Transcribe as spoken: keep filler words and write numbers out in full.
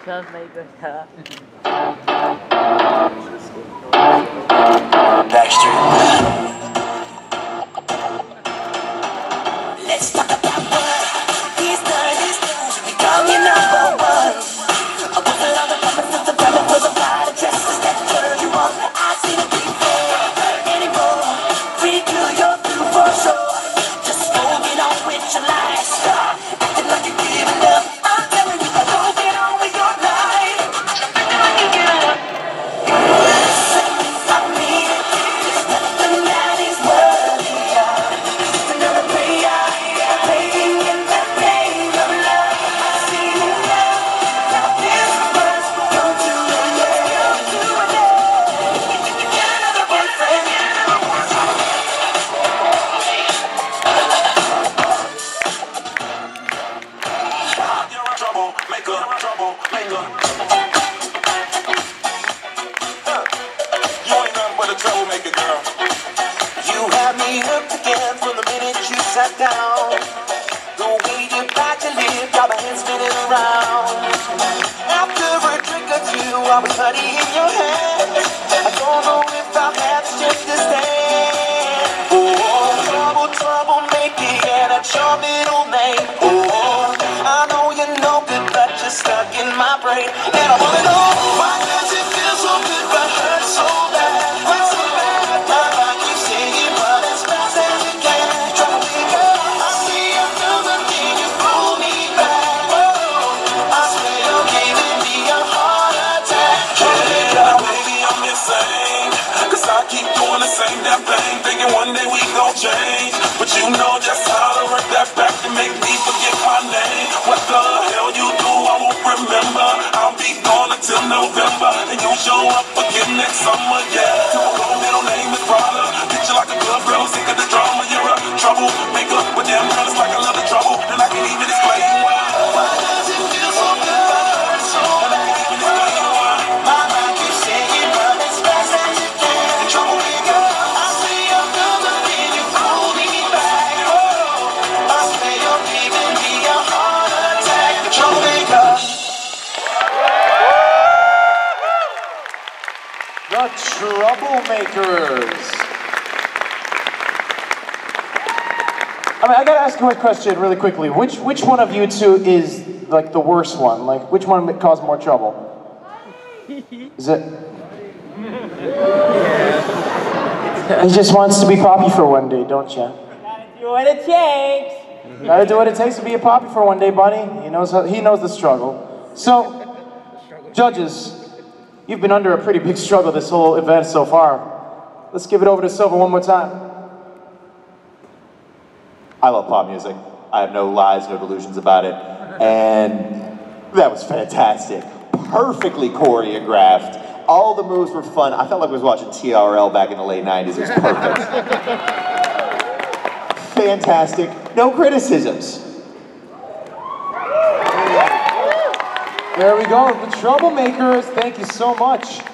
Troublemaker stuff. Backstreet. Let's talk about what he's done. He's done. Become your number one. A whistle on the promise of the brother for the bride of dresses that turn you on. I see the people anymore. Free to your through for sure. Just moving on with your lifestyle. Acting like you're giving up. I'm telling you, don't get on with your life. Acting like you're giving up. I mean it. There's nothing that is worthy of. Just another prayer. Praying in the name of love. I see you now. Now this must come to an end. Come to an end. Get another boyfriend. You're a troublemaker, troublemaker. Huh. You ain't nothing but a troublemaker, girl. You had me hooked again from the minute you sat down. The way you bite your lip, got my head spinning around. After a drink or two, I was honey in your hand. I don't know if I've had the strength to stand. Oh, trouble, troublemaker, yeah, that's your middle name. Oh, I know you're no good, but you're stuck in my brain. And I wanna know, why does it feel so good but hurt so bad? What's so bad? My mind keeps singing, but as fast as it can. Troublemaker, I see you do the thing, you pull me back. Oh, I swear you're giving me a heart attack. Troublemaker, baby, I'm insane. Cause I keep doing the same damn thing, thinking one day we gon' change. But you know just how to work that back to make me forget my name. What the hell you do, I won't remember. I'll be gone until November, and you'll show up again next summer, yeah. Typical middle name is Prada. Picture like a club girl, sick of the drama. You're a troublemaker, but damn girl, it's like I love the trouble, and I can't even explain why. Why does it feel so good but hurt so bad? And I can't even explain why. My mind keeps saying, run as fast as you can. Troublemaker, I see you do the thing, you pull me back. Oh, I swear you're giving me a heart attack. Troublemaker. The Troublemakers. I mean, I gotta ask you a question really quickly. Which which one of you two is like the worst one? Like, which one caused more trouble? Is it? He just wants to be Poppy for one day, don't you? Gotta do what it takes. Gotta do what it takes to be a Poppy for one day, buddy. He knows how, he knows the struggle. So, judges, you've been under a pretty big struggle this whole event so far. Let's give it over to Silver one more time. I love pop music. I have no lies, no delusions about it. And that was fantastic. Perfectly choreographed. All the moves were fun. I felt like I was watching T R L back in the late nineties. It was perfect. Fantastic. No criticisms. There we go, the Troublemakers. Thank you so much.